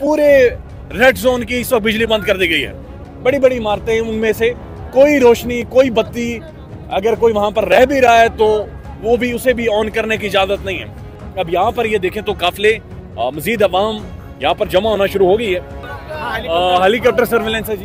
पूरे red zone की इस वक्त बिजली बंद कर दी गई है। बड़ी बड़ी इमारतें, उनमें से कोई रोशनी, कोई बत्ती, अगर कोई वहां पर रह भी रहा है तो वो भी, उसे भी ऑन करने की इजाजत नहीं है। अब यहाँ पर ये देखें तो काफिले, मजीद अवाम यहाँ पर जमा होना शुरू हो गई है। हेलीकॉप्टर सर्वेलेंस है जी,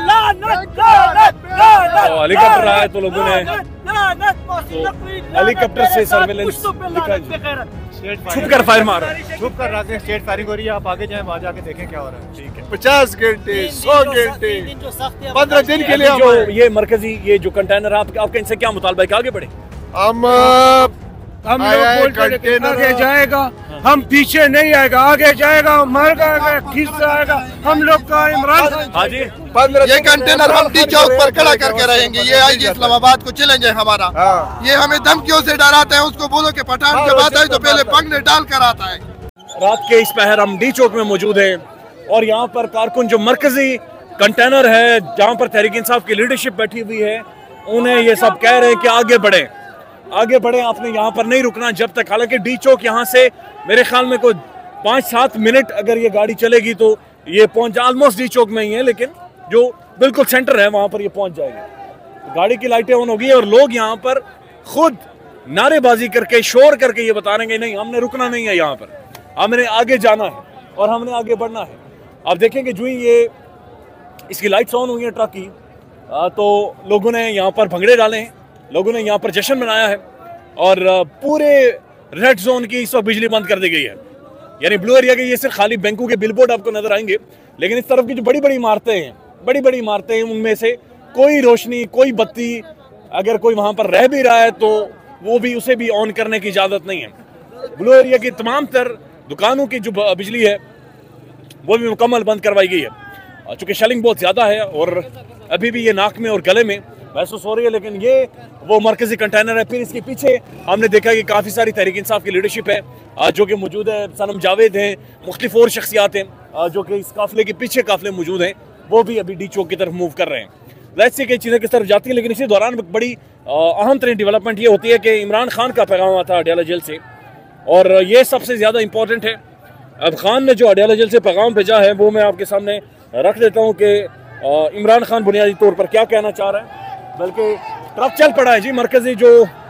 हेलीकॉप्टर आया तो लोगों ने हेलीकॉप्टर से सर्वेलेंस छुप कर फायर मारा, छुप कर रखे, स्टेट फायरिंग हो रही है। आप आगे जाएं, वहाँ जाके देखें क्या हो रहा है। ठीक है, 50 घंटे 100 घंटे 15 दिन के लिए जो ये मरकजी ये जो कंटेनर आपका इनसे क्या मुतालबा है कि आगे बढ़े? हम लोग बोलते हैं आगे जाएगा, हम पीछे नहीं आएगा, आगे जाएगा, मर जाएगा, खींच जाएगा। हम लोग का इमरान हाँ जी, ये कंटेनर हम डी चौक पर खड़ा करके रहेंगे। ये आईजी इस्लामाबाद को चैलेंज है हमारा। ये हमें धमकियों से डराते हैं। उसको बोलो कि पठान जब आता है तो पहले पंगने डाल कर आता है। रात के इस पहर हम डी चौक में मौजूद हैं और यहाँ पर कारकुन जो मरकजी कंटेनर है जहाँ पर तहरीक इंसाफ की लीडरशिप बैठी हुई है, उन्हें ये सब कह रहे हैं कि आगे बढ़े, आगे बढ़े, आपने यहाँ पर नहीं रुकना जब तक। हालांकि डी चौक यहाँ से मेरे ख्याल में कोई 5-7 मिनट अगर ये गाड़ी चलेगी तो ये पहुँच, ऑलमोस्ट डी चौक में ही है, लेकिन जो बिल्कुल सेंटर है वहाँ पर ये पहुँच जाएगी। गाड़ी की लाइटें ऑन होगी और लोग यहाँ पर खुद नारेबाजी करके, शोर करके ये बता रहे हैं नहीं, हमने रुकना नहीं है, यहाँ पर हमने आगे जाना है और हमने आगे बढ़ना है। आप देखेंगे जो ही ये इसकी लाइट्स ऑन हुई हैं ट्रक की, तो लोगों ने यहाँ पर भंगड़े डाले हैं, लोगों ने यहाँ पर जश्न मनाया है और पूरे रेड जोन की इस वक्त बिजली बंद कर दी गई है। यानी ब्लू एरिया के ये सिर्फ खाली बैंकों के बिलबोर्ड आपको नजर आएंगे, लेकिन इस तरफ की जो बड़ी बड़ी इमारतें हैं, बड़ी बड़ी इमारतें हैं, उनमें से कोई रोशनी, कोई बत्ती, अगर कोई वहां पर रह भी रहा है तो वो भी, उसे भी ऑन करने की इजाजत नहीं है। ब्लू एरिया की तमाम तर दुकानों की जो बिजली है वो भी मुकम्मल बंद करवाई गई है। चूंकि शेलिंग बहुत ज्यादा है और अभी भी ये नाक में और गले में महसूस हो रही है, लेकिन ये वो मरकजी कंटेनर है। फिर इसके पीछे हमने देखा कि काफ़ी सारी तहरीक इंसाफ की लीडरशिप है जो कि मौजूद है। सनम जावेद हैं, मुख्तलिफ और शख्सियात हैं जो कि इस काफिले के पीछे काफिले मौजूद हैं, वो भी अभी डी चौक की तरफ मूव कर रहे हैं। लेट्स सी कि चीज़ें किस तरफ जाती है। लेकिन इसी दौरान बड़ी अहम तरीन डेवलपमेंट ये होती है कि इमरान खान का पैगाम आता है अडयाला जेल से, और ये सबसे ज़्यादा इंपॉर्टेंट है। अब खान ने जो अडयाला जेल से पैगाम भेजा है वो मैं आपके सामने रख देता हूँ कि इमरान खान बुनियादी तौर पर क्या कहना चाह रहा है। बल्कि ट्रक चल पड़ा है जी, मरकजी जो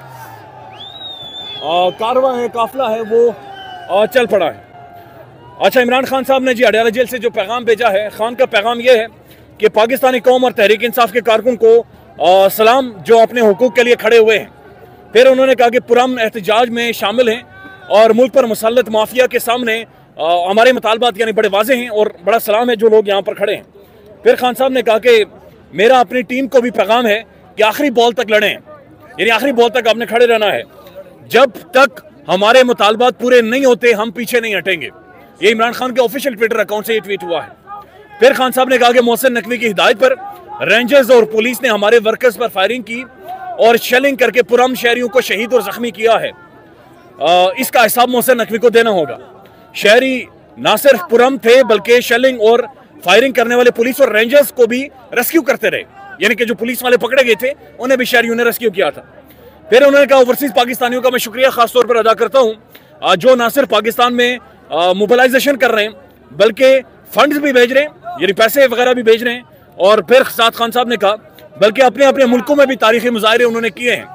कारवा है, काफिला है, वो चल पड़ा है। अच्छा, इमरान खान साहब ने जी अडयाला जेल से जो पैगाम भेजा है, खान का पैगाम ये है कि पाकिस्तानी कौम और तहरीक इंसाफ के कारकुन को सलाम जो अपने हुकूक के लिए खड़े हुए हैं। फिर उन्होंने कहा कि पुरअमन एहतजाज में शामिल हैं और मुल्क पर मुसल्लत माफिया के सामने हमारे मुतालबात यानी बड़े वाजे हैं और बड़ा सलाम है जो लोग यहाँ पर खड़े हैं। फिर खान साहब ने कहा कि मेरा अपनी टीम को भी पैगाम है कि आखिरी बॉल तक लड़ें, यानी आखिरी बॉल तक आपने खड़े रहना है। जब तक हमारे मुतालबात पूरे नहीं होते हम पीछे नहीं हटेंगे। ये इमरान खान के ऑफिशियल ट्विटर अकाउंट से ये ट्वीट हुआ है। फिर खान साहब ने कहा कि मोहसिन नकवी की हिदायत पर रेंजर्स और पुलिस ने हमारे वर्कर्स पर फायरिंग की और शेलिंग करके पुरअमन शहरियों को शहीद और जख्मी किया है। इसका हिसाब मोहसिन नकवी को देना होगा। शहरी ना सिर्फ पुरअमन थे बल्कि शेलिंग और फायरिंग करने वाले पुलिस और रेंजर्स को भी रेस्क्यू करते रहे, यानी कि जो पुलिस वाले पकड़े गए थे उन्हें भी शहरियों ने रेस्क्यू किया था। फिर उन्होंने कहा ओवरसीज पाकिस्तानियों का मैं शुक्रिया खास तौर पर अदा करता हूँ जो ना सिर्फ पाकिस्तान में मोबिलाइजेशन कर रहे हैं बल्कि फंड्स भी भेज रहे हैं, यानी पैसे वगैरह भी भेज रहे हैं। और फिर साथ खान साहब ने कहा बल्कि अपने अपने मुल्कों में भी तारीखी मुजाहरे उन्होंने किए हैं।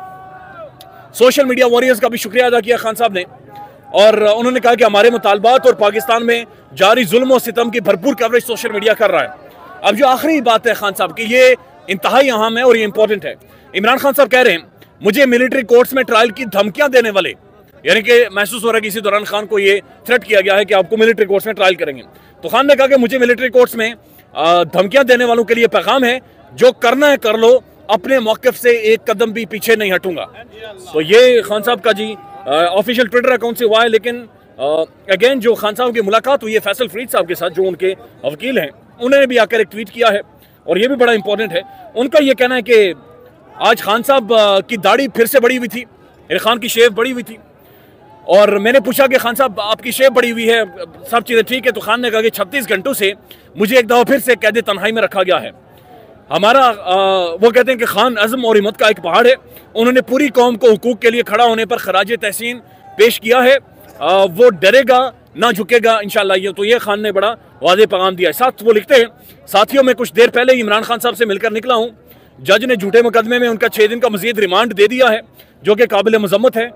सोशल मीडिया वॉरियर्स का भी शुक्रिया अदा किया खान साहब ने, और उन्होंने कहा कि हमारे मुतालबात और पाकिस्तान में जारी जुल्म और सितम की भरपूर कवरेज सोशल मीडिया कर रहा है। अब जो आखिरी बात है खान साहब की, ये इंतहाई अहम है और ये इंपॉर्टेंट है। इमरान खान साहब कह रहे हैं मुझे मिलिट्री कोर्ट्स में ट्रायल की धमकियां देने वाले, यानी कि महसूस हो रहा है कि इसी दौरान खान को ये थ्रेट किया गया है कि आपको मिलिट्री कोर्ट्स में ट्रायल करेंगे। तो खान ने कहा कि मुझे मिलिट्री कोर्ट्स में धमकियां देने वालों के लिए पैगाम है, जो करना है कर लो, अपने मौक़िफ़ से एक कदम भी पीछे नहीं हटूंगा। तो ये खान साहब का जी ऑफिशियल ट्विटर अकाउंट से हुआ है। लेकिन अगेन जो खान साहब की मुलाकात हुई है फैसल फरीद साहब के साथ जो उनके वकील हैं, उन्होंने भी आकर एक ट्वीट किया है और ये भी बड़ा इंपॉर्टेंट है। उनका ये कहना है कि आज खान साहब की दाढ़ी फिर से बढ़ी हुई थी, खान की शेव बढ़ी हुई थी, और मैंने पूछा कि खान साहब आपकी शेव बढ़ी हुई है, सब चीज़ें ठीक है? तो खान ने कहा कि 36 घंटों से मुझे एक दफ़ा फिर से कैद तन्हाई में रखा गया है। हमारा वो कहते हैं कि खान अज़्म और हिम्मत का एक पहाड़ है। उन्होंने पूरी कौम को हुकूक के लिए खड़ा होने पर खराज तहसीन पेश किया है। वो डरेगा ना झुकेगा इंशाल्लाह। ये तो ये खान ने बड़ा वाज़ेह पैगाम दिया है। साथ वो लिखते हैं, साथियों में कुछ देर पहले इमरान खान साहब से मिलकर निकला हूँ। जज ने झूठे मुकदमे में उनका 6 दिन का मजीद रिमांड दे दिया है, जो कि काबिल मजम्मत है।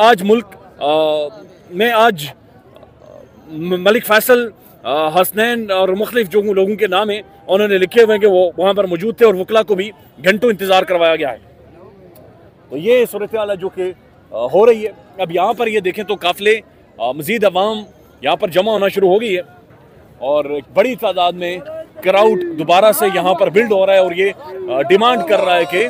मैं आज मलिक फैसल हसनैन और मुख्तलिफ जो लोगों के नाम हैं उन्होंने लिखे हुए हैं कि वो वहाँ पर मौजूद थे और वकला को भी घंटों इंतज़ार करवाया गया है। तो ये सूरत हाल है जो कि हो रही है। अब यहाँ पर ये देखें तो काफ़िले मज़ीद अवाम यहाँ पर जमा होना शुरू हो गई है और एक बड़ी तादाद में क्राउड दोबारा से यहाँ पर बिल्ड हो रहा है और ये डिमांड कर रहा है कि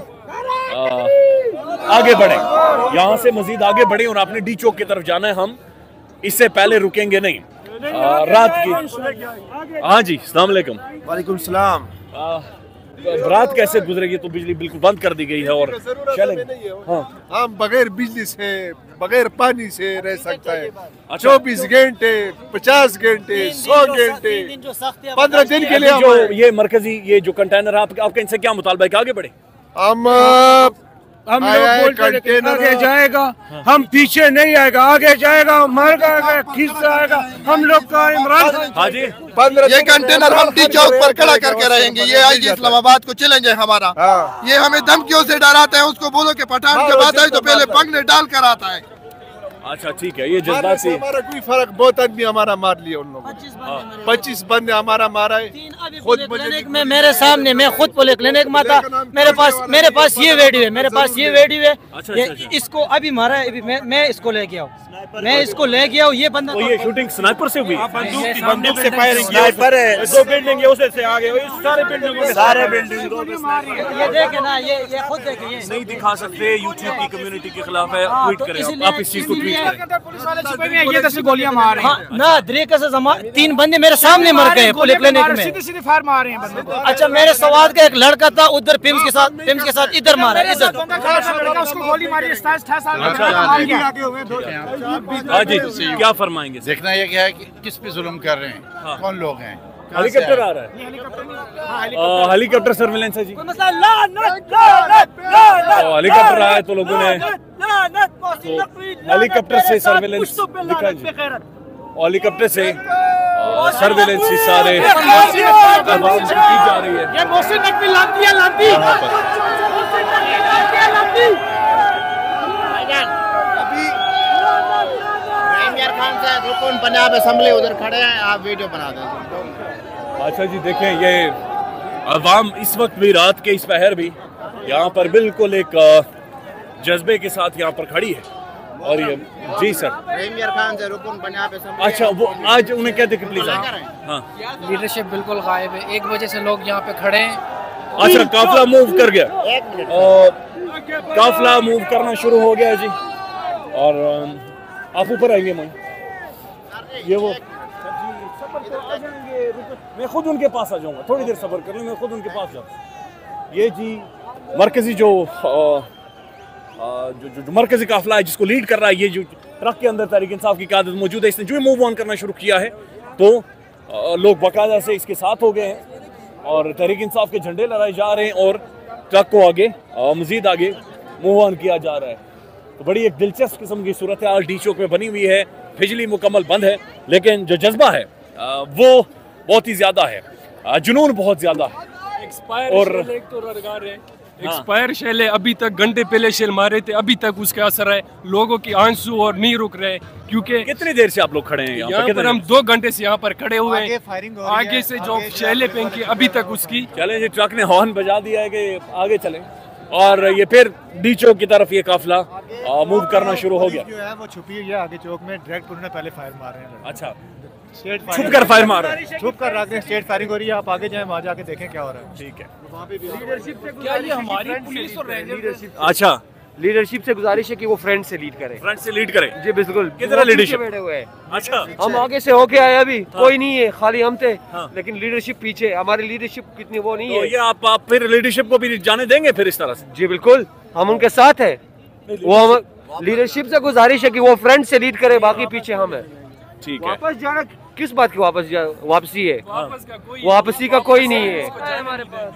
आगे बढ़े, यहाँ से मज़ीद आगे बढ़े और आपने डी चौक की तरफ जाना है। हम इससे पहले रुकेंगे नहीं। रात की हाँ जी, अस्सलाम वालेकुम। वालेकुम सलाम। रात कैसे गुजरेगी? तो बिजली बिल्कुल बंद कर दी गई है और हाँ, हम बगैर बिजली से बगैर पानी से रह सकता है। 24 घंटे 50 घंटे 100 घंटे 15 दिन के लिए जो ये मरकजी ये जो कंटेनर आपका इनसे क्या मुतालबा है कि आगे बढ़े? हम लोग बोलते हैं आगे जाएगा, हम पीछे नहीं आएगा, आगे जाएगा, मर जाएगा, खिस आएगा। हम लोग का इमरान हाँ जी, ये कंटेनर हम डी चौक पर खड़ा करके रहेंगे। ये आईजी इस्लामाबाद को चैलेंज है हमारा। ये हमें धमकियों से डराते हैं। उसको बोलो कि पठान जब आता है तो पहले पंगने डाल कर आता है। अच्छा ठीक है, ये जज्बात से हमारा कोई फर्क, बहुत आदमी हमारा मार लिया उन लोगों। 25 बंदे हमारा मारा है। खुद क्लिनिक में मेरे सामने, मैं खुद पुलिस क्लिनिक में था। मेरे पास ये वीडियो है, मेरे पास ये वीडियो है। अच्छा। इसको अभी मारा है, मैं इसको ले गया हूँ, मैं इसको ले गया हूँ। ये बंदा तो ये शूटिंग स्नाइपर से हुई? बंदूक से फायरिंग स्नाइपर है। 2 बिल्डिंग है उसे से आगे सारे बिल्डिंग ये देखे ना, ये खुद देखे। ये नहीं दिखा सकते, यूट्यूब की कम्युनिटी के खिलाफ है। ट्वीट करें आप इस चीज को, ट्वीट करें। पुलिस वाले छुपे हुए हैं, ये 10 गोलियां मार रहे हैं। ना तरीके से 3 बंदे मेरे सामने मर गए पुलिस क्लिनिक में। सीधे फायर मार रहे हैं बंदे को। अच्छा, मेरे सवाद का एक लड़का था उधर पिम्स के साथ इधर मारा इधर। उसको गोली मारी, 28 साल हाँ जी, क्या फरमाएंगे? देखना ये क्या है कि किस पे जुल्म कर रहे हैं, कौन लोग हैं। हेलीकॉप्टर आ रहा है, हेलीकॉप्टर सर्विलेंस है जी। हेलीकॉप्टर आया तो लोगों ने हेलीकॉप्टर से सर्विलेंस दिखा जी। हेलीकॉप्टर से सर्विलेंस ही सारे की जा रही है। ये मोहसिन नकवी लाती है, लाती खान से रुकन पंजाब असेंबली उधर खड़े हैं, आप वीडियो बना दें। अच्छा जी, देखें ये अवाम इस वक्त भी, रात के इस पहर भी यहाँ पर बिल्कुल एक जज्बे के साथ यहाँ पर खड़ी है। और ये जी सर, प्रीमियर खान से रुकन पंजाब असेंबली। अच्छा, वो आज उन्हें कहते कि प्लीज हाँ, लीडरशिप बिल्कुल गायब है। 1 बजे से लोग यहाँ पे खड़े हैं। अच्छा, काफिला मूव कर गया, काफिला मूव करना शुरू हो गया जी। और आप ऊपर आएंगे मैं ये वो मैं खुद उनके पास आ जाऊंगा, थोड़ी देर सब्र कर लो, मैं खुद उनके पास जाऊँ। ये जी मरकजी जो मरकजी काफिला है जिसको लीड कर रहा है, ये जो ट्रक के अंदर तहरीक इंसाफ की क़यादत मौजूद है, इसने जो मूव ऑन करना शुरू किया है तो लोग बाकायदा से इसके साथ हो गए हैं और तहरीक इंसाफ के झंडे लहराए जा रहे हैं और ट्रक को आगे मजीद आगे मूव ऑन किया जा रहा है। तो बड़ी एक दिलचस्प किस्म की सूरत हाल डी चौक में बनी हुई है। बिजली मुकम्मल बंद है, लेकिन जो जज्बा है वो बहुत ही ज़्यादा है, जुनून बहुत ज़्यादा है। एक्सपायर शेल है, अभी तक घंटे पहले शेल मारे थे, अभी तक उसका असर है। लोगों की आंसू और नहीं रुक रहे, क्योंकि कितनी देर से आप लोग खड़े हैं यहाँ पर? हम 2 घंटे से यहाँ पर खड़े हुए हैं। आगे से जो शेलें फेंकी अभी तक उसकी। चलें जी, ट्रक ने हॉर्न बजा दिया है कि आगे चलें और ये फिर डी चौक की तरफ ये काफिला मूव करना शुरू हो गया। जो है वो छुपी हुई है आगे चौक में, डायरेक्ट उन्होंने पहले फायर मार रहे हैं। अच्छा, छुप कर फायर मार रहे हैं, छुप कर रख रहे हैं, स्टेट फायरिंग हो रही है। आप आगे जाएं, वहाँ जाके देखें क्या हो रहा है। ठीक है। वहाँ पे क्या ये हमारी पुलिस और रेंजर? अच्छा, लीडरशिप से गुजारिश है कि वो फ्रंट से लीड करे। फ्रंट से लीड करे जी बिल्कुल। कितना लीडरशिप बैठे हुए हैं? अच्छा, हम आगे से होके आए अभी। हाँ। कोई नहीं है, खाली हम थे। हाँ। लेकिन लीडरशिप पीछे, हमारी लीडरशिप कितनी वो नहीं तो है। ये आप फिर लीडरशिप को भी जाने देंगे फिर इस तरह से? जी बिल्कुल, हम उनके साथ है। वो हम लीडरशिप से गुजारिश है कि वो फ्रंट से लीड करे, बाकी पीछे हम है। ठीक है। वापस जाना किस बात की वापसी है? वापसी का कोई नहीं है।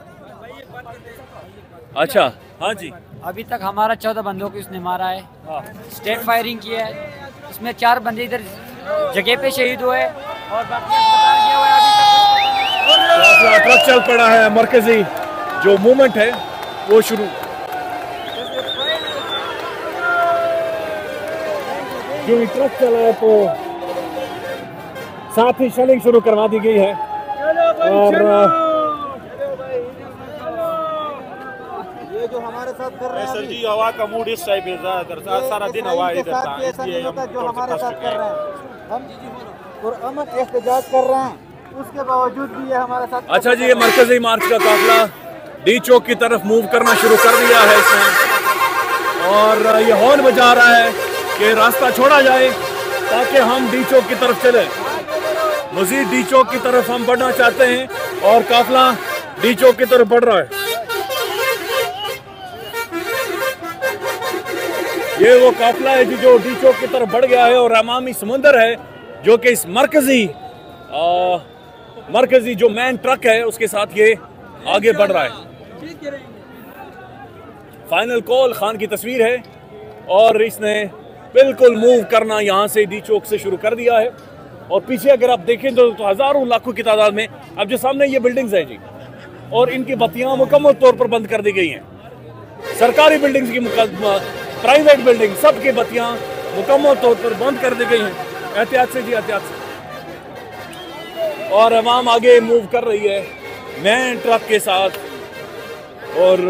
अच्छा, हाँ जी। अभी तक हमारा 14 बंदों को इसने मारा है। स्टेट फायरिंग किया है, इसमें 4 बंदे इधर जगह पे शहीद हुए और बाकी अस्पताल गया हुआ है अभी तक। ट्रक चल पड़ा है, मरकजी जो मूवमेंट है वो शुरू। जो ट्रक चला है तो साथ ही शेलिंग शुरू करवा दी गई है और ये जो हमारे साथ कर रहे हैं सर जी, हवा का मूड इस टाइप है, ज़्यादातर सारा दिन हवा इधर था, इसलिए हम जो हमारे साथ कर रहे हैं, हम पुरअमन एहतजाज कर रहे हैं, उसके बावजूद भी ये हमारे साथ। अच्छा जी, ये मरकजी मार्च का काफिला डी चौक की तरफ मूव करना शुरू कर दिया है इसने और ये हॉर्न बजा रहा है कि रास्ता छोड़ा जाए ताकि हम डी चौक की तरफ चले। मजीद डी चौक की तरफ हम बढ़ना चाहते हैं और काफिला डी चौक की तरफ बढ़ रहा है। ये वो काफिला है जो डी चौक की तरफ बढ़ गया है और अमामी समुंदर है जो कि इस मरकजी जो मैन ट्रक है उसके साथ ये आगे बढ़ रहा है। फाइनल कॉल खान की तस्वीर है और इसने बिल्कुल मूव करना यहाँ से डी चौक से शुरू कर दिया है और पीछे अगर आप देखें तो हजारों लाखों की तादाद में अब जो सामने ये बिल्डिंग्स हैं जी और इनकी बत्तियां मुकम्मल तौर पर बंद कर दी गई हैं। सरकारी बिल्डिंग्स की प्राइवेट बिल्डिंग सबकी बत्तियां मुकम्मल तौर पर बंद कर दी गई हैं। एहतियात से जी, एहतियात से। और अवाम आगे मूव कर रही है मैन ट्रक के साथ और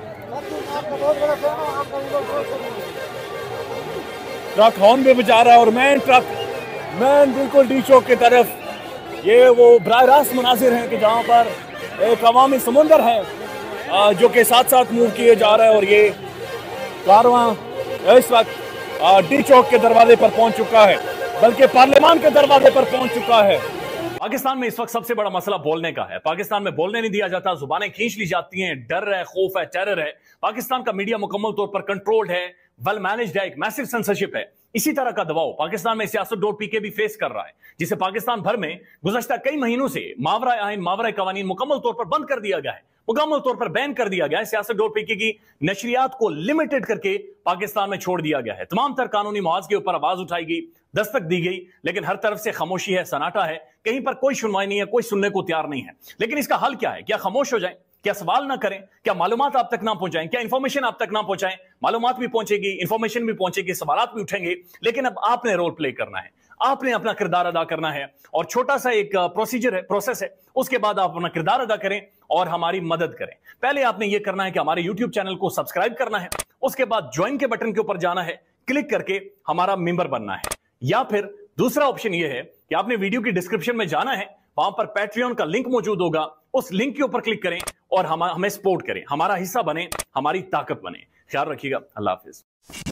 ट्रक हॉर्न भी बजा रहा है और मैन बिल्कुल डी चौक की तरफ। ये वो बराह रास्त मनाजिर हैं कि जहाँ पर एक अवामी समुंदर है जो कि साथ साथ मूव किए जा रहा है और ये कारवां इस वक्त डी चौक के दरवाजे पर पहुंच चुका है, बल्कि पार्लियामान के दरवाजे पर पहुंच चुका है। पाकिस्तान में इस वक्त सबसे बड़ा मसला बोलने का है। पाकिस्तान में बोलने नहीं दिया जाता, जुबानें खींच ली जाती हैं, डर है, खौफ है, टेरर है। पाकिस्तान का मीडिया मुकम्मल तौर पर कंट्रोल्ड है, वेल मैनेज्ड है, एक मैसिव सेंसरशिप है। इसी तरह का दबाव पाकिस्तान में सियासत.pk भी फेस कर रहा है, जिसे पाकिस्तान भर में गुज़श्ता कई महीनों से मावरा आइन, मावरा कवानीन मुकम्मल तौर पर बंद कर दिया गया है, मुकम्मल तौर पर बैन कर दिया गया है। सियासत.pk की नशरियात को लिमिटेड करके पाकिस्तान में छोड़ दिया गया है। तमाम तर कानूनी मुआवजे के ऊपर आवाज उठाई गई, दस्तक दी गई, लेकिन हर तरफ से खामोशी है, सन्नाटा है, कहीं पर कोई सुनवाई नहीं है, कोई सुनने को तैयार नहीं है। लेकिन इसका हल क्या है? क्या खामोश हो जाएं? क्या सवाल ना करें? क्या मालूमात आप तक ना पहुंचाएं? क्या इंफॉर्मेशन आप तक ना पहुंचाएं? मालूमात भी पहुंचेगी, इंफॉर्मेशन भी पहुंचेगी, सवालात भी उठेंगे, लेकिन अब आपने रोल प्ले करना है, आपने अपना किरदार अदा करना है। और छोटा सा एक प्रोसीजर है, प्रोसेस है, उसके बाद आप अपना किरदार अदा करें और हमारी मदद करें। पहले आपने यह करना है कि हमारे YouTube चैनल को सब्सक्राइब करना है, उसके बाद ज्वाइन के बटन के ऊपर जाना है, क्लिक करके हमारा मेंबर बनना है। या फिर दूसरा ऑप्शन यह है कि आपने वीडियो की डिस्क्रिप्शन में जाना है, वहां पर पैट्रियन का लिंक मौजूद होगा, उस लिंक के ऊपर क्लिक करें और हमें सपोर्ट करें, हमारा हिस्सा बने, हमारी ताकत बने। ख्याल रखिएगा। अल्लाह हाफिज।